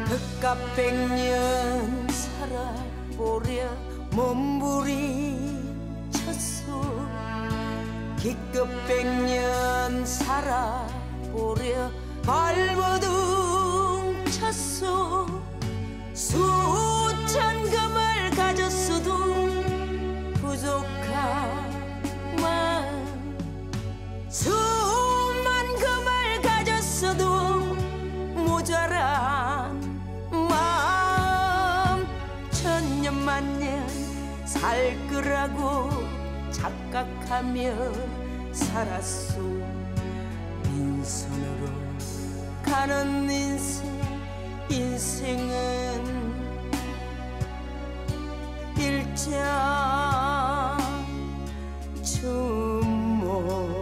그깟 100년 살아보려 몸부림쳤소. 기껏 100년 살아보려 발버둥 쳤소. 수천 금을 가졌어도 부족한 마음, 수만 금을 가졌어도 모자란 마음. 천년만년 살 거라고 착각하며 살았소. 빈손으로 가는 인생은 일장 춘몽.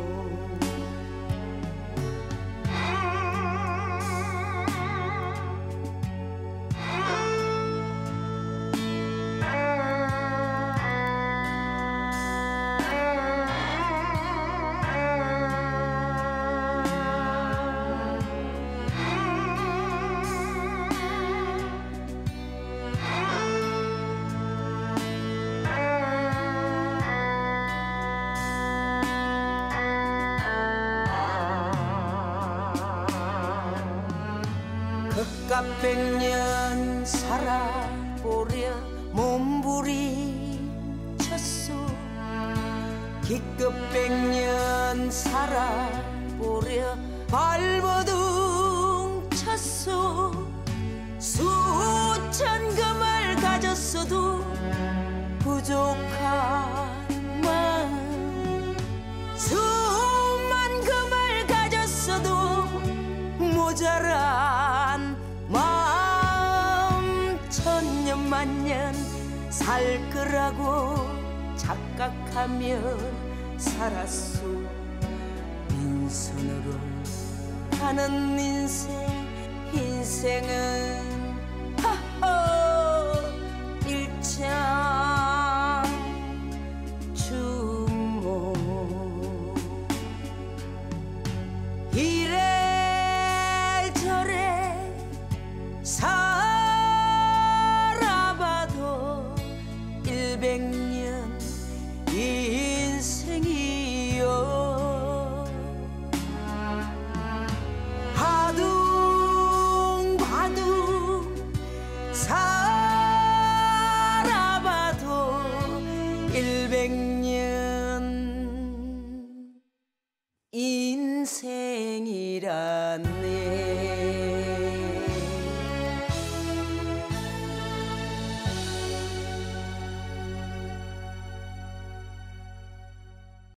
그깟 100년 살아보려 몸부림쳤소. 기껏 100년 살아보려 발버둥 쳤소. 수천 금을 가졌어도 부족한 마음, 수만 금을 가졌어도 모자란 마음. 천년만년 살 거라고 착각하며 살았소. 빈손으로 가는 인생은 하하 일장 춘몽. 이래저래 살아봐도 100년 인생이요. 바둥바둥 살아봐도 100년 인생이라네.